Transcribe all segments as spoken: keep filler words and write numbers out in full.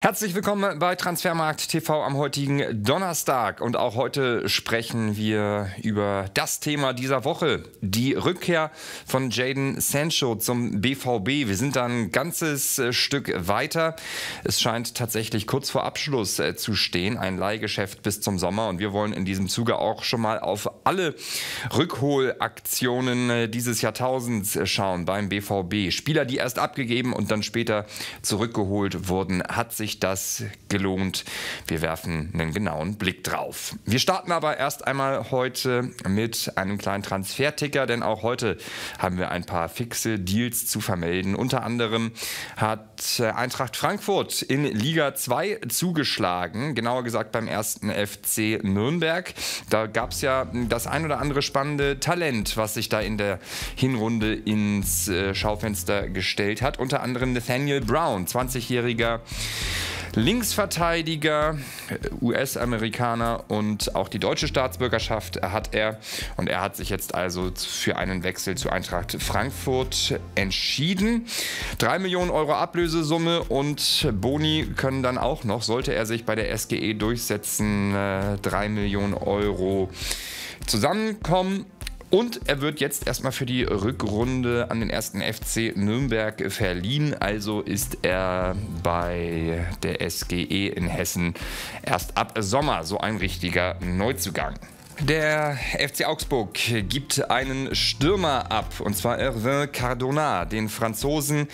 Herzlich willkommen bei Transfermarkt T V am heutigen Donnerstag. Und auch heute sprechen wir über das Thema dieser Woche, die Rückkehr von Jadon Sancho zum B V B. Wir sind da ein ganzes Stück weiter. Es scheint tatsächlich kurz vor Abschluss zu stehen, ein Leihgeschäft bis zum Sommer. Und wir wollen in diesem Zuge auch schon mal auf alle Rückholaktionen dieses Jahrtausends schauen beim B V B. Spieler, die erst abgegeben und dann später zurückgeholt wurden, hat sich das gelohnt? Wir werfen einen genauen Blick drauf. Wir starten aber erst einmal heute mit einem kleinen Transferticker, denn auch heute haben wir ein paar fixe Deals zu vermelden. Unter anderem hat Eintracht Frankfurt in Liga zwei zugeschlagen, genauer gesagt beim ersten F C Nürnberg. Da gab es ja das ein oder andere spannende Talent, was sich da in der Hinrunde ins Schaufenster gestellt hat. Unter anderem Nathaniel Brown, zwanzigjähriger Linksverteidiger, U S-Amerikaner, und auch die deutsche Staatsbürgerschaft hat er. Und er hat sich jetzt also für einen Wechsel zu Eintracht Frankfurt entschieden. Drei Millionen Euro Ablösesumme und Boni können dann auch noch, sollte er sich bei der S G E durchsetzen, drei Millionen Euro zusammenkommen. Und er wird jetzt erstmal für die Rückrunde an den ersten F C Nürnberg verliehen. Also ist er bei der S G E in Hessen erst ab Sommer so ein richtiger Neuzugang. Der F C Augsburg gibt einen Stürmer ab, und zwar Hervé Cardona, den Franzosen,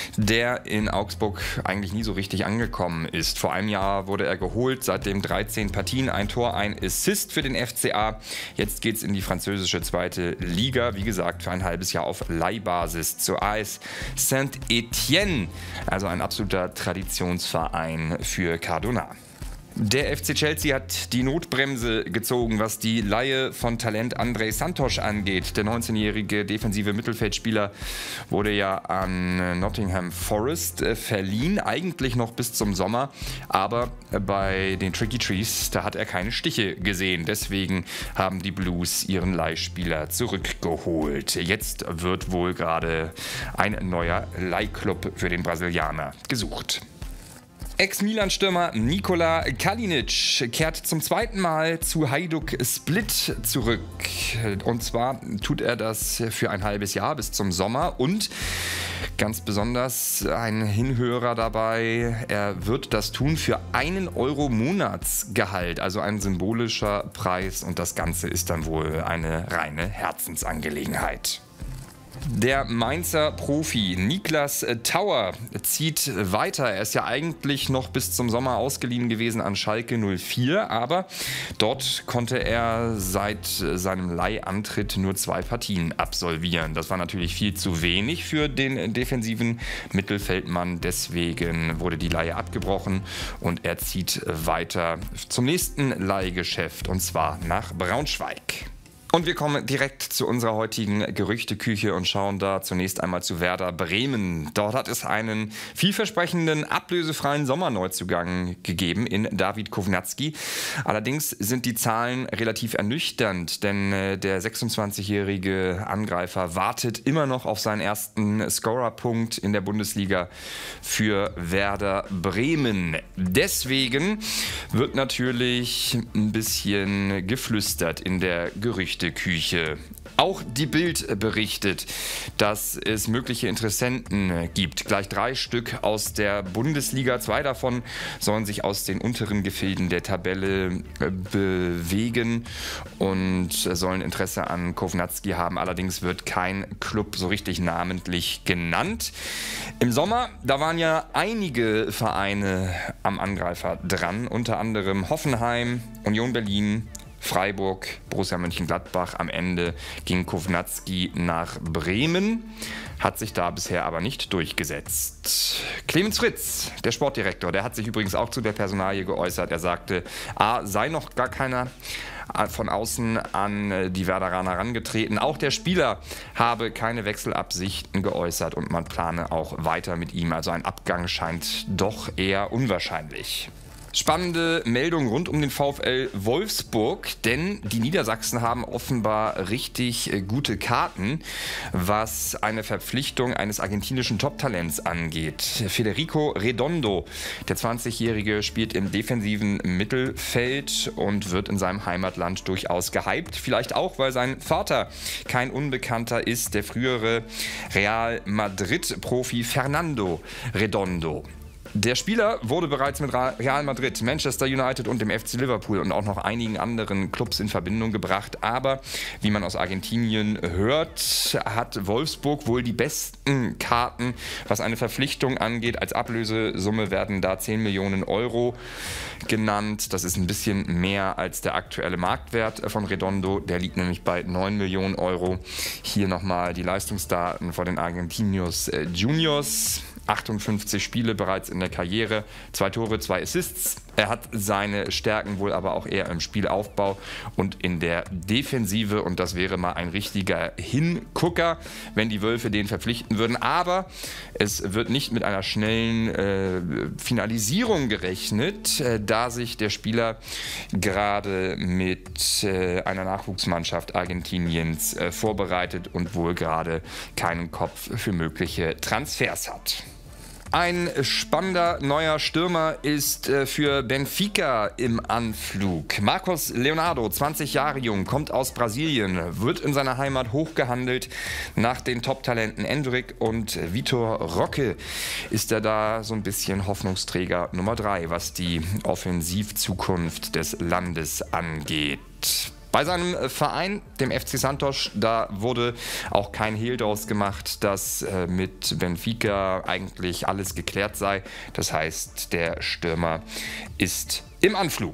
der in Augsburg eigentlich nie so richtig angekommen ist. Vor einem Jahr wurde er geholt, seitdem dreizehn Partien, ein Tor, ein Assist für den F C A. Jetzt geht es in die französische zweite Liga, wie gesagt, für ein halbes Jahr auf Leihbasis zur A S Saint-Étienne, also ein absoluter Traditionsverein für Cardona. Der F C Chelsea hat die Notbremse gezogen, was die Leihe von Talent Andrei Santos angeht. Der neunzehnjährige defensive Mittelfeldspieler wurde ja an Nottingham Forest verliehen, eigentlich noch bis zum Sommer. Aber bei den Tricky Trees, da hat er keine Stiche gesehen. Deswegen haben die Blues ihren Leihspieler zurückgeholt. Jetzt wird wohl gerade ein neuer Leihclub für den Brasilianer gesucht. Ex-Milan-Stürmer Nikola Kalinic kehrt zum zweiten Mal zu Hajduk Split zurück. Und zwar tut er das für ein halbes Jahr bis zum Sommer. Und ganz besonders ein Hinhörer dabei, er wird das tun für einen Euro Monatsgehalt, also ein symbolischer Preis. Und das Ganze ist dann wohl eine reine Herzensangelegenheit. Der Mainzer Profi Niklas Tauer zieht weiter. Er ist ja eigentlich noch bis zum Sommer ausgeliehen gewesen an Schalke null vier, aber dort konnte er seit seinem Leihantritt nur zwei Partien absolvieren. Das war natürlich viel zu wenig für den defensiven Mittelfeldmann. Deswegen wurde die Leihe abgebrochen und er zieht weiter zum nächsten Leihgeschäft, und zwar nach Braunschweig. Und wir kommen direkt zu unserer heutigen Gerüchteküche und schauen da zunächst einmal zu Werder Bremen. Dort hat es einen vielversprechenden, ablösefreien Sommerneuzugang gegeben in David Kovnatski. Allerdings sind die Zahlen relativ ernüchternd, denn der sechsundzwanzigjährige Angreifer wartet immer noch auf seinen ersten Scorerpunkt in der Bundesliga für Werder Bremen. Deswegen wird natürlich ein bisschen geflüstert in der Gerüchteküche. Küche. Auch die Bild berichtet, dass es mögliche Interessenten gibt. Gleich drei Stück aus der Bundesliga. Zwei davon sollen sich aus den unteren Gefilden der Tabelle bewegen und sollen Interesse an Kovnatski haben. Allerdings wird kein Club so richtig namentlich genannt. Im Sommer, da waren ja einige Vereine am Angreifer dran. Unter anderem Hoffenheim, Union Berlin, Freiburg, Borussia Mönchengladbach. Am Ende ging Kovnatski nach Bremen, hat sich da bisher aber nicht durchgesetzt. Clemens Fritz, der Sportdirektor, der hat sich übrigens auch zu der Personalie geäußert. Er sagte, A, sei noch gar keiner von außen an die Werderaner herangetreten. Auch der Spieler habe keine Wechselabsichten geäußert und man plane auch weiter mit ihm. Also ein Abgang scheint doch eher unwahrscheinlich. Spannende Meldung rund um den VfL Wolfsburg, denn die Niedersachsen haben offenbar richtig gute Karten, was eine Verpflichtung eines argentinischen Top-Talents angeht. Federico Redondo, der zwanzigjährige, spielt im defensiven Mittelfeld und wird in seinem Heimatland durchaus gehypt. Vielleicht auch, weil sein Vater kein Unbekannter ist, der frühere Real Madrid-Profi Fernando Redondo. Der Spieler wurde bereits mit Real Madrid, Manchester United und dem F C Liverpool und auch noch einigen anderen Clubs in Verbindung gebracht. Aber wie man aus Argentinien hört, hat Wolfsburg wohl die besten Karten, was eine Verpflichtung angeht. Als Ablösesumme werden da zehn Millionen Euro genannt. Das ist ein bisschen mehr als der aktuelle Marktwert von Redondo. Der liegt nämlich bei neun Millionen Euro. Hier nochmal die Leistungsdaten von den Argentinos Juniors. achtundfünfzig Spiele bereits in der Karriere, zwei Tore, zwei Assists. Er hat seine Stärken wohl aber auch eher im Spielaufbau und in der Defensive. Und das wäre mal ein richtiger Hingucker, wenn die Wölfe den verpflichten würden. Aber es wird nicht mit einer schnellen äh, Finalisierung gerechnet, äh, da sich der Spieler gerade mit äh, einer Nachwuchsmannschaft Argentiniens äh, vorbereitet und wohl gerade keinen Kopf für mögliche Transfers hat. Ein spannender neuer Stürmer ist für Benfica im Anflug. Marcos Leonardo, zwanzig Jahre jung, kommt aus Brasilien, wird in seiner Heimat hochgehandelt. Nach den Top-Talenten Endrick und Vitor Roque ist er da so ein bisschen Hoffnungsträger Nummer drei, was die Offensivzukunft des Landes angeht. Bei seinem Verein, dem F C Santos, da wurde auch kein Hehl draus gemacht, dass äh, mit Benfica eigentlich alles geklärt sei. Das heißt, der Stürmer ist im Anflug.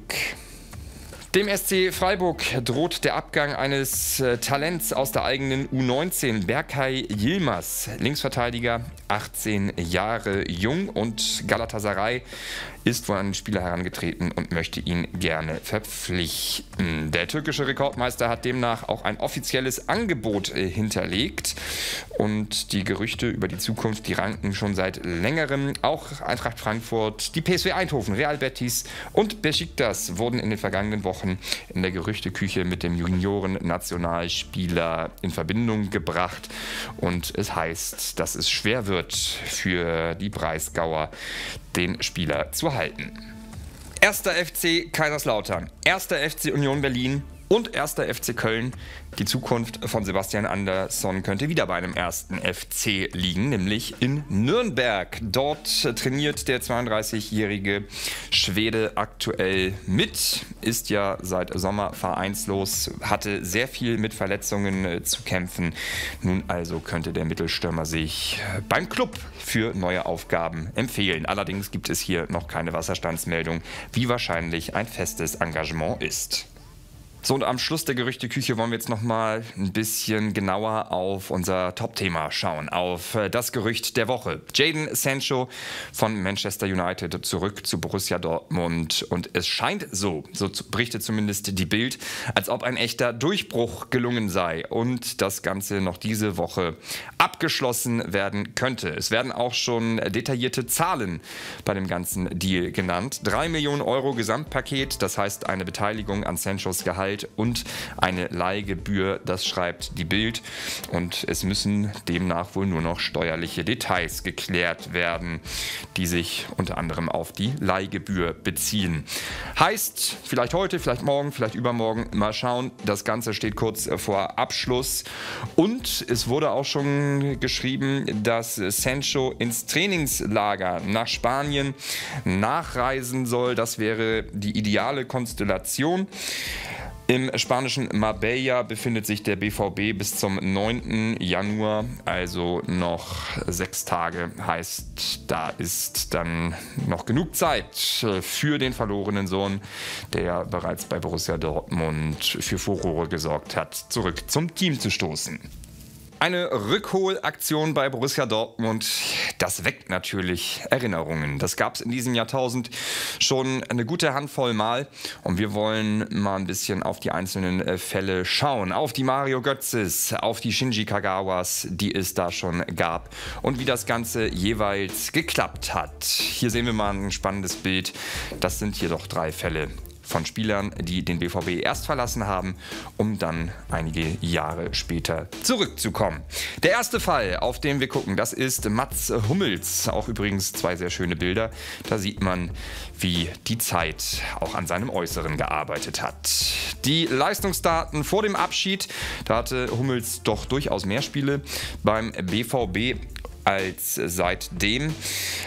Dem S C Freiburg droht der Abgang eines äh, Talents aus der eigenen U neunzehn, Berkay Yilmaz, Linksverteidiger, achtzehn Jahre jung, und Galatasaray ist wohl an den Spieler herangetreten und möchte ihn gerne verpflichten. Der türkische Rekordmeister hat demnach auch ein offizielles Angebot äh, hinterlegt, und die Gerüchte über die Zukunft, die ranken schon seit längerem. Auch Eintracht Frankfurt, die P S V Eindhoven, Real Betis und Besiktas wurden in den vergangenen Wochen in der Gerüchteküche mit dem Junioren-Nationalspieler in Verbindung gebracht, und es heißt, dass es schwer wird für die Breisgauer, den Spieler zu halten. Erster F C Kaiserslautern, Erster F C Union Berlin und Erster F C Köln. Die Zukunft von Sebastian Andersson könnte wieder bei einem ersten F C liegen, nämlich in Nürnberg. Dort trainiert der zweiunddreißigjährige Schwede aktuell mit, ist ja seit Sommer vereinslos, hatte sehr viel mit Verletzungen äh, zu kämpfen. Nun also könnte der Mittelstürmer sich beim Club für neue Aufgaben empfehlen. Allerdings gibt es hier noch keine Wasserstandsmeldung, wie wahrscheinlich ein festes Engagement ist. So, und am Schluss der Gerüchteküche wollen wir jetzt nochmal ein bisschen genauer auf unser Top-Thema schauen, auf das Gerücht der Woche. Jadon Sancho von Manchester United zurück zu Borussia Dortmund, und es scheint so, so berichtet zumindest die Bild, als ob ein echter Durchbruch gelungen sei und das Ganze noch diese Woche abgeschlossen werden könnte. Es werden auch schon detaillierte Zahlen bei dem ganzen Deal genannt. Drei Millionen Euro Gesamtpaket, das heißt eine Beteiligung an Sanchos Gehalt und eine Leihgebühr, das schreibt die Bild, und es müssen demnach wohl nur noch steuerliche Details geklärt werden, die sich unter anderem auf die Leihgebühr beziehen. Heißt, vielleicht heute, vielleicht morgen, vielleicht übermorgen, mal schauen. Das Ganze steht kurz vor Abschluss, und es wurde auch schon geschrieben, dass Sancho ins Trainingslager nach Spanien nachreisen soll. Das wäre die ideale Konstellation. Im spanischen Marbella befindet sich der B V B bis zum neunten Januar, also noch sechs Tage. Heißt, da ist dann noch genug Zeit für den verlorenen Sohn, der bereits bei Borussia Dortmund für Furore gesorgt hat, zurück zum Team zu stoßen. Eine Rückholaktion bei Borussia Dortmund, das weckt natürlich Erinnerungen. Das gab es in diesem Jahrtausend schon eine gute Handvoll Mal. Und wir wollen mal ein bisschen auf die einzelnen Fälle schauen. Auf die Mario Götzes, auf die Shinji Kagawas, die es da schon gab. Und wie das Ganze jeweils geklappt hat. Hier sehen wir mal ein spannendes Bild. Das sind hier doch drei Fälle von Spielern, die den B V B erst verlassen haben, um dann einige Jahre später zurückzukommen. Der erste Fall, auf den wir gucken, das ist Mats Hummels. Auch übrigens zwei sehr schöne Bilder. Da sieht man, wie die Zeit auch an seinem Äußeren gearbeitet hat. Die Leistungsdaten vor dem Abschied, da hatte Hummels doch durchaus mehr Spiele beim B V B als seitdem.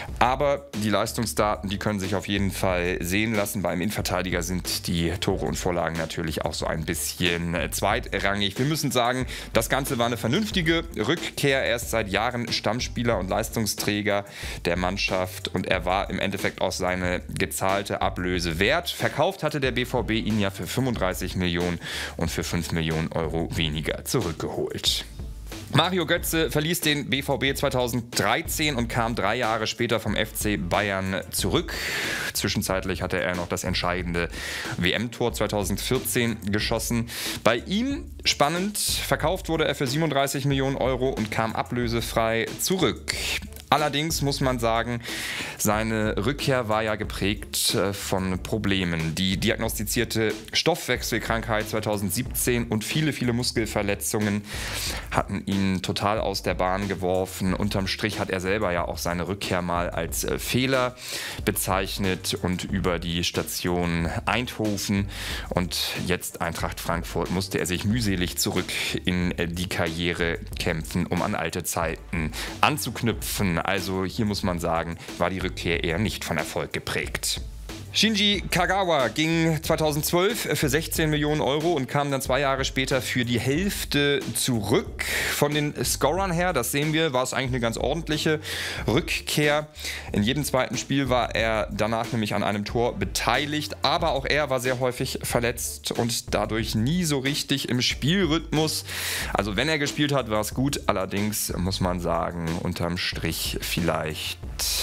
Aber die Leistungsdaten, die können sich auf jeden Fall sehen lassen. Beim Innenverteidiger sind die Tore und Vorlagen natürlich auch so ein bisschen zweitrangig. Wir müssen sagen, das Ganze war eine vernünftige Rückkehr. Er ist seit Jahren Stammspieler und Leistungsträger der Mannschaft und er war im Endeffekt auch seine gezahlte Ablöse wert. Verkauft hatte der B V B ihn ja für fünfunddreißig Millionen und für fünf Millionen Euro weniger zurückgeholt. Mario Götze verließ den B V B zweitausenddreizehn und kam drei Jahre später vom F C Bayern zurück. Zwischenzeitlich hatte er noch das entscheidende W M-Tor zweitausendvierzehn geschossen. Bei ihm, spannend, verkauft wurde er für siebenunddreißig Millionen Euro und kam ablösefrei zurück. Allerdings muss man sagen, seine Rückkehr war ja geprägt von Problemen. Die diagnostizierte Stoffwechselkrankheit zweitausendsiebzehn und viele, viele Muskelverletzungen hatten ihn total aus der Bahn geworfen. Unterm Strich hat er selber ja auch seine Rückkehr mal als Fehler bezeichnet und über die Station Eindhoven und jetzt Eintracht Frankfurt musste er sich mühselig zurück in die Karriere kämpfen, um an alte Zeiten anzuknüpfen. Also hier muss man sagen, war die Rückkehr eher nicht von Erfolg geprägt. Shinji Kagawa ging zweitausendzwölf für sechzehn Millionen Euro und kam dann zwei Jahre später für die Hälfte zurück. Von den Scorern her, das sehen wir, war es eigentlich eine ganz ordentliche Rückkehr. In jedem zweiten Spiel war er danach nämlich an einem Tor beteiligt, aber auch er war sehr häufig verletzt und dadurch nie so richtig im Spielrhythmus. Also wenn er gespielt hat, war es gut, allerdings muss man sagen, unterm Strich vielleicht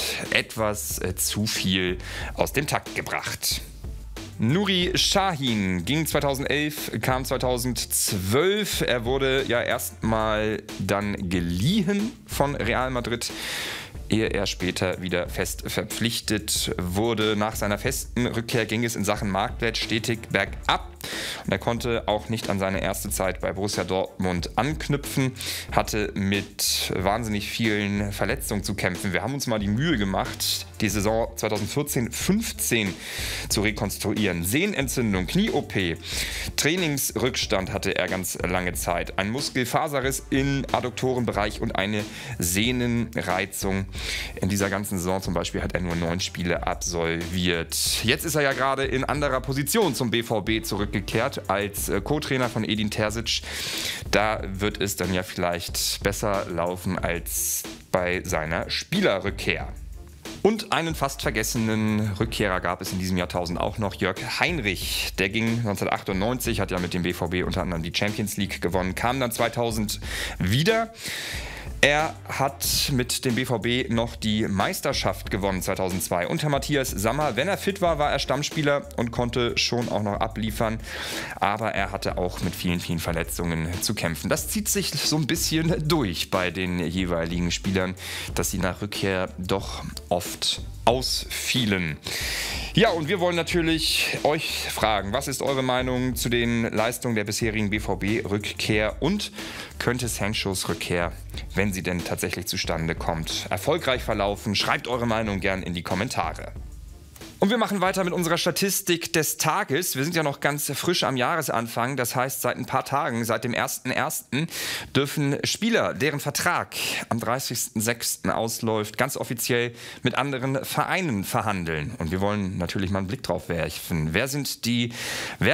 etwas zu viel aus dem Takt gebracht. Nuri Sahin ging zweitausendelf, kam zweitausendzwölf. Er wurde ja erstmal dann geliehen von Real Madrid, ehe er später wieder fest verpflichtet wurde. Nach seiner festen Rückkehr ging es in Sachen Marktwert stetig bergab. Und er konnte auch nicht an seine erste Zeit bei Borussia Dortmund anknüpfen, hatte mit wahnsinnig vielen Verletzungen zu kämpfen. Wir haben uns mal die Mühe gemacht, die Saison zweitausendvierzehn fünfzehn zu rekonstruieren. Sehnenentzündung, Knie-O P, Trainingsrückstand hatte er ganz lange Zeit, ein Muskelfaserriss im Adduktorenbereich und eine Sehnenreizung. In dieser ganzen Saison zum Beispiel hat er nur neun Spiele absolviert. Jetzt ist er ja gerade in anderer Position zum B V B zurückgekehrt als Co-Trainer von Edin Terzic. Da wird es dann ja vielleicht besser laufen als bei seiner Spielerrückkehr. Und einen fast vergessenen Rückkehrer gab es in diesem Jahrtausend auch noch, Jörg Heinrich. Der ging neunzehnhundertachtundneunzig, hat ja mit dem B V B unter anderem die Champions League gewonnen, kam dann zweitausend wieder. Er hat mit dem B V B noch die Meisterschaft gewonnen zweitausendzwei unter Matthias Sammer. Wenn er fit war, war er Stammspieler und konnte schon auch noch abliefern. Aber er hatte auch mit vielen, vielen Verletzungen zu kämpfen. Das zieht sich so ein bisschen durch bei den jeweiligen Spielern, dass sie nach Rückkehr doch oft ausfielen. Ja, und wir wollen natürlich euch fragen, was ist eure Meinung zu den Leistungen der bisherigen B V B-Rückkehr und könnte Sanchos Rückkehr, wenn sie denn tatsächlich zustande kommt, erfolgreich verlaufen? Schreibt eure Meinung gern in die Kommentare. Und wir machen weiter mit unserer Statistik des Tages. Wir sind ja noch ganz frisch am Jahresanfang. Das heißt, seit ein paar Tagen, seit dem ersten ersten dürfen Spieler, deren Vertrag am dreißigsten sechsten ausläuft, ganz offiziell mit anderen Vereinen verhandeln. Und wir wollen natürlich mal einen Blick drauf werfen. Wer sind die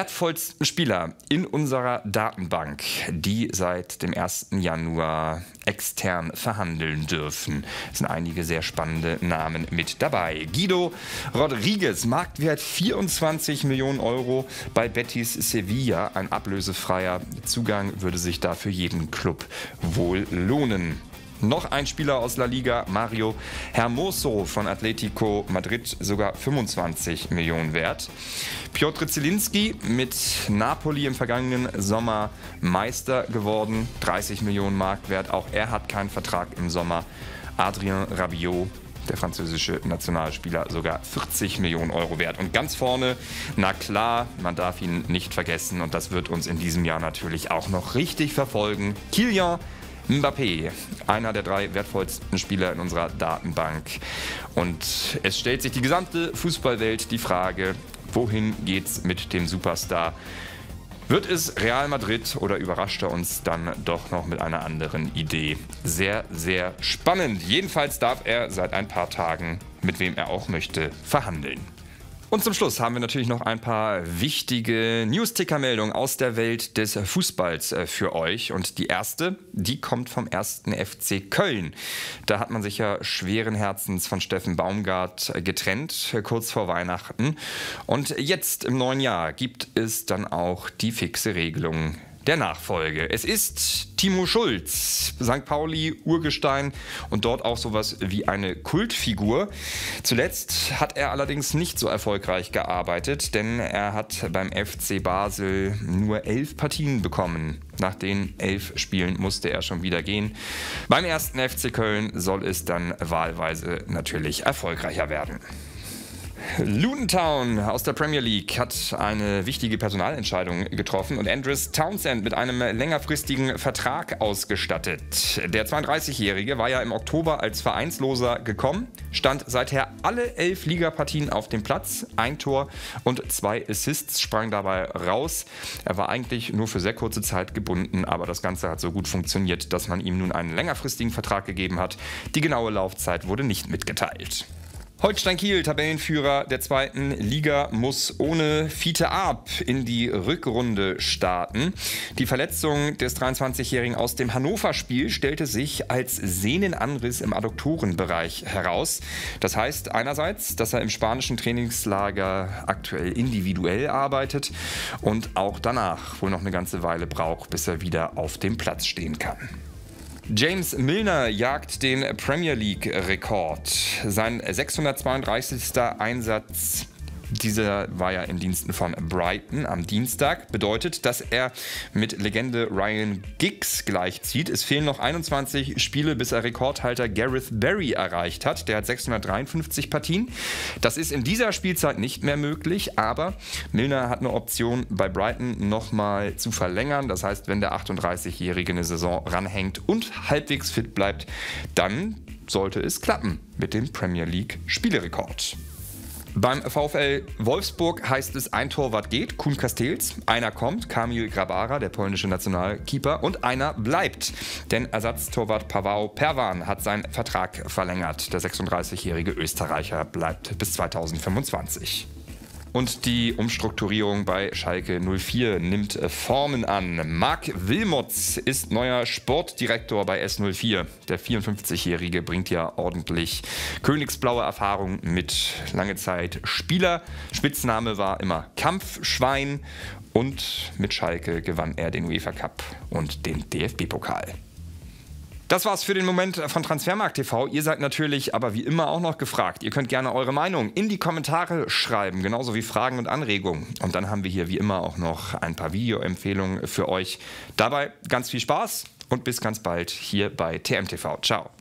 wertvollsten Spieler in unserer Datenbank, die seit dem ersten Januar extern verhandeln dürfen. Es sind einige sehr spannende Namen mit dabei. Guido Rodriguez, Marktwert vierundzwanzig Millionen Euro bei Betis Sevilla. Ein ablösefreier Zugang würde sich da für jeden Club wohl lohnen. Noch ein Spieler aus La Liga, Mario Hermoso von Atletico Madrid, sogar fünfundzwanzig Millionen wert. Piotr Zielinski mit Napoli im vergangenen Sommer Meister geworden, dreißig Millionen Marktwert. Auch er hat keinen Vertrag im Sommer. Adrien Rabiot, der französische Nationalspieler, sogar vierzig Millionen Euro wert. Und ganz vorne, na klar, man darf ihn nicht vergessen und das wird uns in diesem Jahr natürlich auch noch richtig verfolgen. Kylian Mbappé, einer der drei wertvollsten Spieler in unserer Datenbank. Und es stellt sich die gesamte Fußballwelt die Frage, wohin geht's mit dem Superstar? Wird es Real Madrid oder überrascht er uns dann doch noch mit einer anderen Idee? Sehr, sehr spannend. Jedenfalls darf er seit ein paar Tagen, mit wem er auch möchte, verhandeln. Und zum Schluss haben wir natürlich noch ein paar wichtige News-Ticker-Meldungen aus der Welt des Fußballs für euch. Und die erste, die kommt vom ersten F C Köln. Da hat man sich ja schweren Herzens von Steffen Baumgart getrennt, kurz vor Weihnachten. Und jetzt im neuen Jahr gibt es dann auch die fixe Regelung der Nachfolge. Es ist Timo Schulz, Sankt Pauli, Urgestein und dort auch sowas wie eine Kultfigur. Zuletzt hat er allerdings nicht so erfolgreich gearbeitet, denn er hat beim F C Basel nur elf Partien bekommen. Nach den elf Spielen musste er schon wieder gehen. Beim ersten F C Köln soll es dann wahlweise natürlich erfolgreicher werden. Luton Town aus der Premier League hat eine wichtige Personalentscheidung getroffen und Andres Townsend mit einem längerfristigen Vertrag ausgestattet. Der zweiunddreißigjährige war ja im Oktober als Vereinsloser gekommen, stand seither alle elf Ligapartien auf dem Platz, ein Tor und zwei Assists sprang dabei raus. Er war eigentlich nur für sehr kurze Zeit gebunden, aber das Ganze hat so gut funktioniert, dass man ihm nun einen längerfristigen Vertrag gegeben hat. Die genaue Laufzeit wurde nicht mitgeteilt. Holstein Kiel, Tabellenführer der zweiten Liga, muss ohne Fiete Arp in die Rückrunde starten. Die Verletzung des dreiundzwanzigjährigen aus dem Hannover-Spiel stellte sich als Sehnenanriss im Adduktorenbereich heraus. Das heißt einerseits, dass er im spanischen Trainingslager aktuell individuell arbeitet und auch danach wohl noch eine ganze Weile braucht, bis er wieder auf dem Platz stehen kann. James Milner jagt den Premier League-Rekord. Sein sechshundertzweiunddreißigster Einsatz, dieser war ja in Diensten von Brighton am Dienstag, bedeutet, dass er mit Legende Ryan Giggs gleichzieht. Es fehlen noch einundzwanzig Spiele, bis er Rekordhalter Gareth Barry erreicht hat. Der hat sechshundertdreiundfünfzig Partien. Das ist in dieser Spielzeit nicht mehr möglich, aber Milner hat eine Option, bei Brighton nochmal zu verlängern. Das heißt, wenn der achtunddreißigjährige eine Saison ranhängt und halbwegs fit bleibt, dann sollte es klappen mit dem Premier League-Spielerekord. Beim VfL Wolfsburg heißt es, ein Torwart geht, Kuhn Castells, einer kommt, Kamil Grabara, der polnische Nationalkeeper, und einer bleibt, denn Ersatztorwart Pavao Perwan hat seinen Vertrag verlängert. Der sechsunddreißigjährige Österreicher bleibt bis zweitausendfünfundzwanzig. Und die Umstrukturierung bei Schalke null vier nimmt Formen an. Marc Wilmots ist neuer Sportdirektor bei S null vier. Der vierundfünfzigjährige bringt ja ordentlich königsblaue Erfahrung mit, lange Zeit Spieler. Spitzname war immer Kampfschwein und mit Schalke gewann er den UEFA Cup und den D F B-Pokal. Das war's für den Moment von Transfermarkt T V. Ihr seid natürlich aber wie immer auch noch gefragt. Ihr könnt gerne eure Meinung in die Kommentare schreiben, genauso wie Fragen und Anregungen. Und dann haben wir hier wie immer auch noch ein paar Videoempfehlungen für euch. Dabei ganz viel Spaß und bis ganz bald hier bei T M T V. Ciao.